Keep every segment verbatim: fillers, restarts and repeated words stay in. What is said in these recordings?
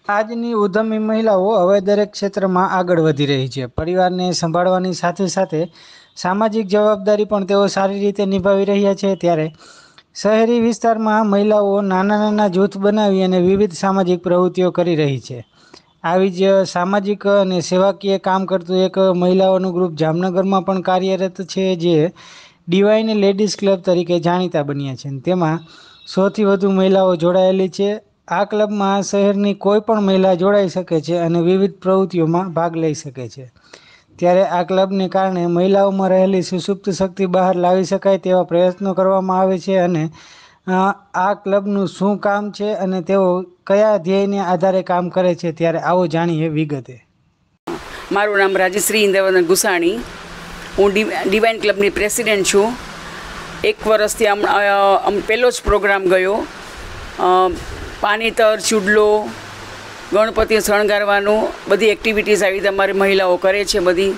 આજની ઉદ્યમી મહિલાઓ હવે દરેક ક્ષેત્રમાં આગળ વધી રહી છે. પરિવારને સંભાળવાની સાથે સાથે સામાજિક જવાબદારી પણ તેઓ સારી રીતે નિભાવી રહ્યા છે. ત્યારે શહેરી વિસ્તારમાં મહિલાઓ નાના નાના જૂથ બનાવી અને વિવિધ સામાજિક પ્રવૃત્તિઓ કરી રહી છે. આવી જ સામાજિક અને સેવાકીય કામ કરતું એક મહિલાઓનું ગ્રુપ જામનગરમાં પણ કાર્યરત છે, જે ડિવાઇન લેડીઝ ક્લબ તરીકે જાણીતા બન્યા છે. તેમાં સૌથી વધુ મહિલાઓ જોડાયેલી છે. આ ક્લબમાં શહેરની કોઈ પણ મહિલા જોડાઈ શકે છે અને વિવિધ પ્રવૃત્તિઓમાં ભાગ લઈ શકે છે. ત્યારે આ ક્લબને કારણે મહિલાઓમાં રહેલી સુષુપ્ત શક્તિ બહાર લાવી શકાય તેવા પ્રયત્નો કરવામાં આવે છે. અને આ ક્લબનું શું કામ છે અને તેઓ કયા ધ્યેયને આધારે કામ કરે છે, ત્યારે આવો જાણીએ વિગતે. મારું નામ રાજશ્રી ઇન્દ્રવર્ધન ગુસાણી. હું ડિવાઇન ક્લબની પ્રેસિડેન્ટ છું. એક વર્ષથી આમ પહેલો જ પ્રોગ્રામ ગયો. પાણીતર, ચૂડલો, ગણપતિ શણગારવાનું, બધી એક્ટિવિટીઝ આવી રીતે અમારી મહિલાઓ કરે છે. બધી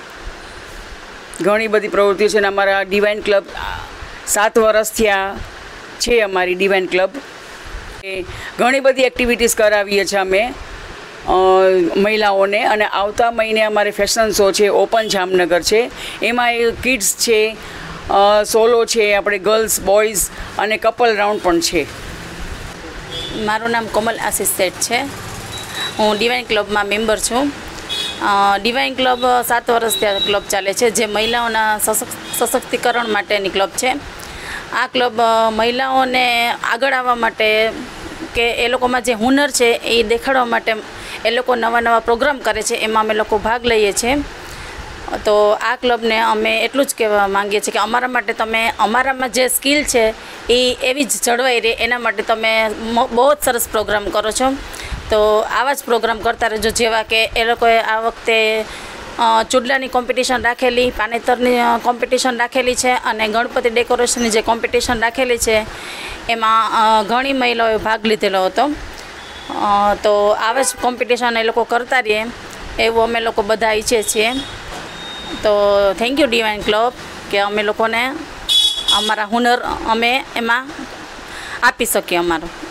ઘણી બધી પ્રવૃત્તિઓ છે. અને અમારા ડિવાઇન ક્લબ સાત વર્ષથી આ છે. અમારી ડિવાઇન ક્લબ ઘણી બધી એક્ટિવિટીઝ કરાવીએ છીએ અમે મહિલાઓને. અને આવતા મહિને અમારે ફેશન શો છે, ઓપન જામનગર છે. એમાં એ કિડ્સ છે, સોલો છે, આપણે ગર્લ્સ, બોયઝ અને કપલ રાઉન્ડ પણ છે. મારું નામ કોમલ આશીષ શેઠ છે. હું ડિવાઇન ક્લબમાં મેમ્બર છું. ડિવાઇન ક્લબ સાત વર્ષથી ક્લબ ચાલે છે, જે મહિલાઓના સશક્તિકરણ માટેની ક્લબ છે. આ ક્લબ મહિલાઓને આગળ આવવા માટે કે એ લોકોમાં જે હુનર છે એ દેખાડવા માટે એ લોકો નવા નવા પ્રોગ્રામ કરે છે. એમાં અમે લોકો ભાગ લઈએ છીએ. તો આ ક્લબને અમે એટલું જ કહેવા માંગીએ છીએ કે અમારા માટે તમે અમારામાં જે સ્કિલ છે એ એવી જ જળવાઈ રહે એના માટે તમે બહુ જ સરસ પ્રોગ્રામ કરો છો. તો આવા જ પ્રોગ્રામ કરતા રહેજો. જેવા કે એ લોકોએ આ વખતે ચૂડલાની કોમ્પિટિશન રાખેલી, પાનેતરની કોમ્પિટિશન રાખેલી છે અને ગણપતિ ડેકોરેશનની જે કોમ્પિટિશન રાખેલી છે એમાં ઘણી મહિલાઓએ ભાગ લીધેલો હતો. તો આવા જ કોમ્પિટિશન એ લોકો કરતા રહીએ એવું અમે લોકો બધા ઈચ્છીએ છીએ. તો થેન્ક યુ ડિવાઇન ક્લબ કે અમે લોકોને અમારા હુનર અમે એમાં આપી શકીએ અમારું.